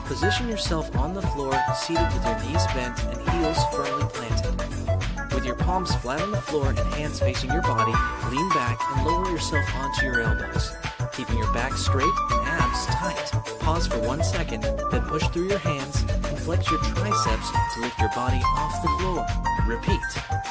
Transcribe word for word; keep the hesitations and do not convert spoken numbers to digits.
Position yourself on the floor, seated with your knees bent and heels firmly planted. With your palms flat on the floor and hands facing your body, lean back and lower yourself onto your elbows, keeping your back straight and abs tight. Pause for one second, then push through your hands and flex your triceps to lift your body off the floor. Repeat.